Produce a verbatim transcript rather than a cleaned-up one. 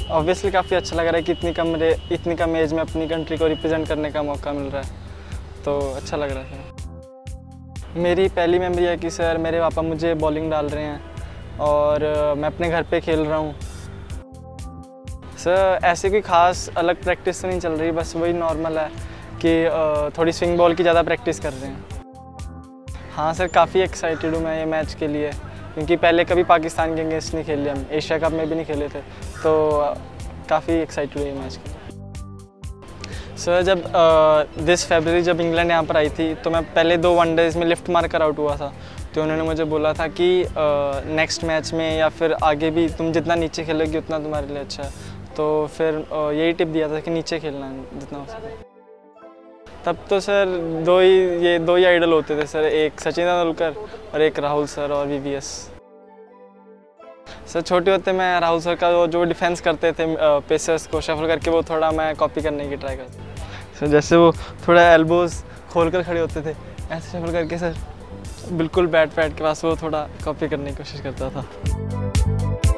Obviously काफ़ी अच्छा लग रहा है कि इतनी कम रे इतनी कम एज में अपनी कंट्री को रिप्रेजेंट करने का मौका मिल रहा है, तो अच्छा लग रहा है। मेरी पहली मेमोरी है कि सर मेरे पापा मुझे बॉलिंग डाल रहे हैं और मैं अपने घर पे खेल रहा हूँ। सर ऐसे कोई ख़ास अलग प्रैक्टिस तो नहीं चल रही, बस वही नॉर्मल है कि थोड़ी स्विंग बॉल की ज़्यादा प्रैक्टिस कर रहे हैं। हाँ सर, काफ़ी एक्साइटेड हूँ मैं ये मैच के लिए, क्योंकि पहले कभी पाकिस्तान के अगेंस्ट नहीं खेले, हम एशिया कप में भी नहीं खेले थे, तो काफ़ी एक्साइटेड हुई मैच के लिए। सर जब दिस फरवरी जब इंग्लैंड यहाँ पर आई थी, तो मैं पहले दो वनडेज में लिफ्ट मार कर आउट हुआ था, तो उन्होंने मुझे बोला था कि नेक्स्ट मैच में या फिर आगे भी तुम जितना नीचे खेलोगे उतना तुम्हारे लिए अच्छा है, तो फिर यही टिप दिया था कि नीचे खेलना है जितना हो सके। तब तो सर दो ही ये दो ही आइडल होते थे सर, एक सचिन तेंदुलकर और एक राहुल सर और वी वी एस। सर छोटे होते मैं राहुल सर का वो जो डिफेंस करते थे पेसर्स को शफल करके, वो थोड़ा मैं कॉपी करने की ट्राई करता। सर जैसे वो थोड़ा एल्बोज खोल कर खड़े होते थे ऐसे शफल करके, सर बिल्कुल बैट पैड के पास वो थोड़ा कॉपी करने की कोशिश करता था।